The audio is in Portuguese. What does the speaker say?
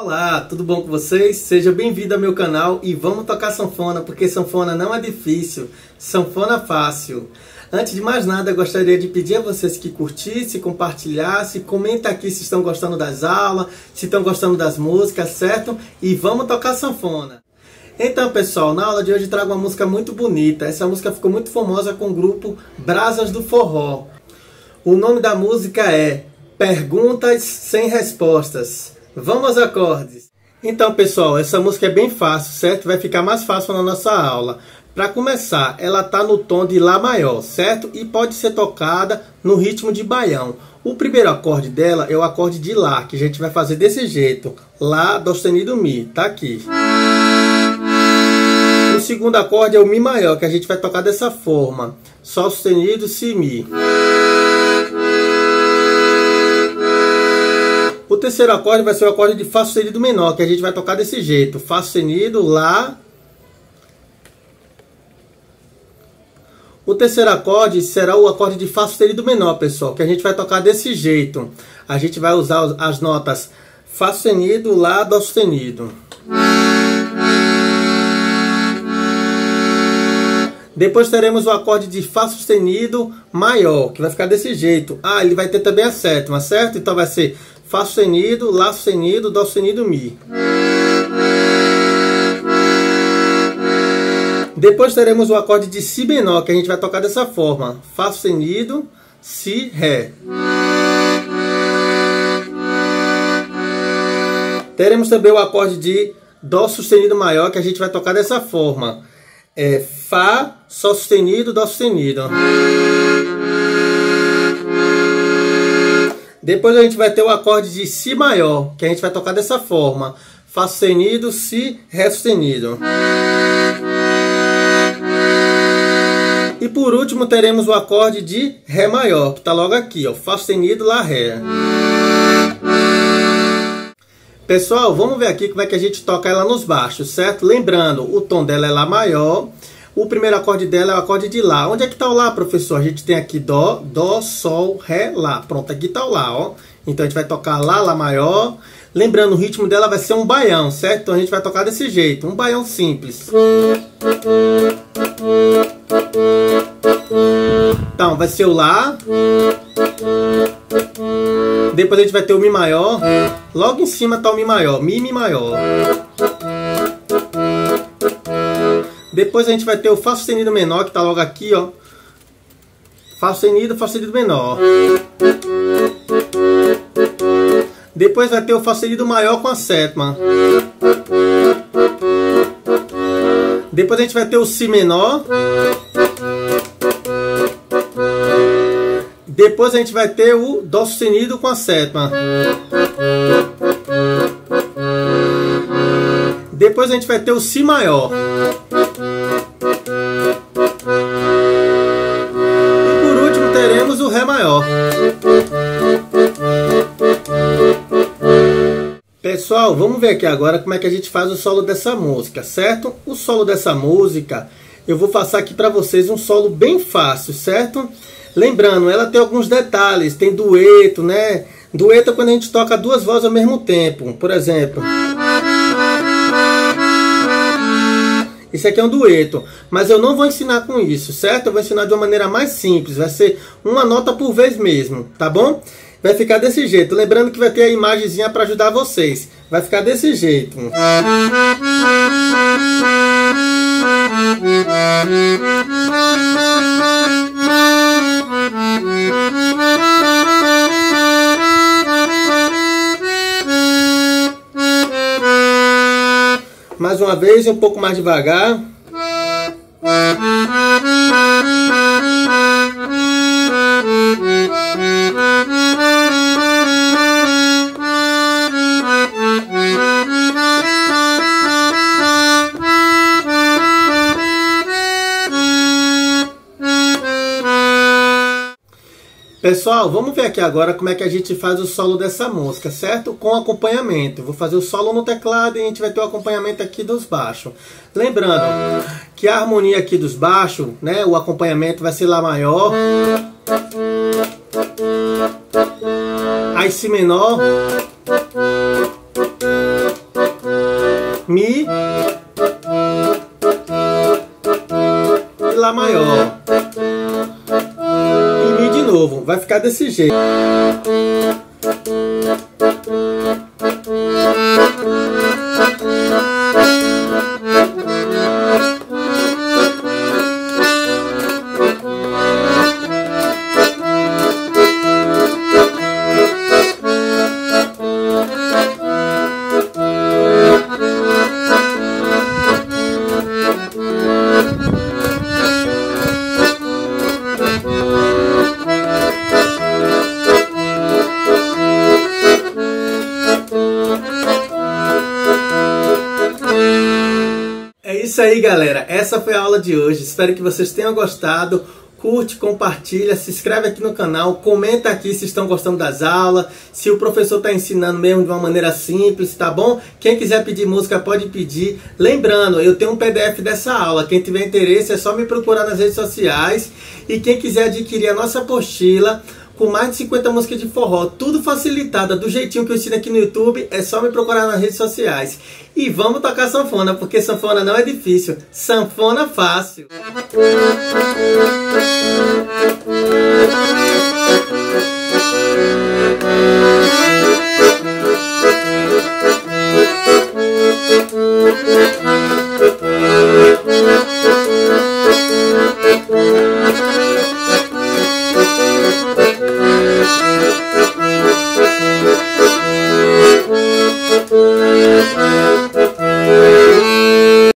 Olá, tudo bom com vocês? Seja bem-vindo ao meu canal e vamos tocar sanfona, porque sanfona não é difícil, sanfona fácil. Antes de mais nada, eu gostaria de pedir a vocês que curtissem, compartilhassem, comentem aqui se estão gostando das aulas, se estão gostando das músicas, certo? E vamos tocar sanfona. Então, pessoal, na aula de hoje eu trago uma música muito bonita. Essa música ficou muito famosa com o grupo Brasas do Forró. O nome da música é Perguntas Sem Respostas. Vamos aos acordes. Então, pessoal, essa música é bem fácil, certo? Vai ficar mais fácil na nossa aula. Para começar, ela está no tom de Lá maior, certo? E pode ser tocada no ritmo de baião. O primeiro acorde dela é o acorde de Lá, que a gente vai fazer desse jeito. Lá, Dó sustenido, Mi. Tá aqui. O segundo acorde é o Mi maior, que a gente vai tocar dessa forma. Sol sustenido, Si, Mi. O terceiro acorde vai ser o acorde de Fá sustenido menor, que a gente vai tocar desse jeito. Fá sustenido, Lá. O terceiro acorde será o acorde de Fá sustenido menor, pessoal, que a gente vai tocar desse jeito. A gente vai usar as notas Fá sustenido, Lá, Dó sustenido. Depois teremos o acorde de Fá sustenido maior, que vai ficar desse jeito. Ah, ele vai ter também a sétima, certo? Então vai ser Fá sustenido, Lá sustenido, Dó sustenido, Mi. Depois teremos o acorde de Si menor, que a gente vai tocar dessa forma. Fá sustenido, Si, Ré. Teremos também o acorde de Dó sustenido maior, que a gente vai tocar dessa forma. Fá, Sol sustenido, Dó sustenido. Depois a gente vai ter o acorde de Si maior, que a gente vai tocar dessa forma. Fá sustenido, Si, Ré sustenido. E por último teremos o acorde de Ré maior, que está logo aqui, ó. Fá sustenido, Lá, Ré. Pessoal, vamos ver aqui como é que a gente toca ela nos baixos, certo? Lembrando, o tom dela é Lá maior. O primeiro acorde dela é o acorde de Lá. Onde é que está o Lá, professor? A gente tem aqui Dó, Dó, Sol, Ré, Lá. Pronto, aqui está o Lá, ó. Então a gente vai tocar Lá, Lá maior. Lembrando, o ritmo dela vai ser um baião, certo? Então a gente vai tocar desse jeito, um baião simples. Então, vai ser o Lá. Depois a gente vai ter o Mi maior. Logo em cima está o Mi maior. Mi, Mi maior. Depois a gente vai ter o Fá sustenido menor, que está logo aqui, ó. Fá sustenido menor. Depois vai ter o Fá sustenido maior com a sétima. Depois a gente vai ter o Si menor. Depois a gente vai ter o Dó sustenido com a sétima. Depois a gente vai ter o Si maior. E por último teremos o Ré maior. Pessoal, vamos ver aqui agora como é que a gente faz o solo dessa música, certo? O solo dessa música, eu vou passar aqui para vocês um solo bem fácil, certo? Lembrando, ela tem alguns detalhes, tem dueto, né? Dueto é quando a gente toca duas vozes ao mesmo tempo, por exemplo. Isso aqui é um dueto, mas eu não vou ensinar com isso, certo? Eu vou ensinar de uma maneira mais simples, vai ser uma nota por vez mesmo, tá bom? Vai ficar desse jeito, lembrando que vai ter a imagenzinha para ajudar vocês. Vai ficar desse jeito. Mais uma vez, um pouco mais devagar. Pessoal, vamos ver aqui agora como é que a gente faz o solo dessa música, certo? Com acompanhamento. Eu vou fazer o solo no teclado e a gente vai ter o acompanhamento aqui dos baixos. Lembrando que a harmonia aqui dos baixos, né? O acompanhamento vai ser Lá maior. Aí Si menor. ficar desse jeito. É isso aí, galera. Essa foi a aula de hoje. Espero que vocês tenham gostado. Curte, compartilha, se inscreve aqui no canal, comenta aqui se estão gostando das aulas, se o professor está ensinando mesmo de uma maneira simples, tá bom? Quem quiser pedir música pode pedir. Lembrando, eu tenho um PDF dessa aula. Quem tiver interesse é só me procurar nas redes sociais. E quem quiser adquirir a nossa apostila com mais de 50 músicas de forró, tudo facilitada, do jeitinho que eu ensino aqui no YouTube, é só me procurar nas redes sociais. E vamos tocar sanfona, porque sanfona não é difícil, sanfona fácil.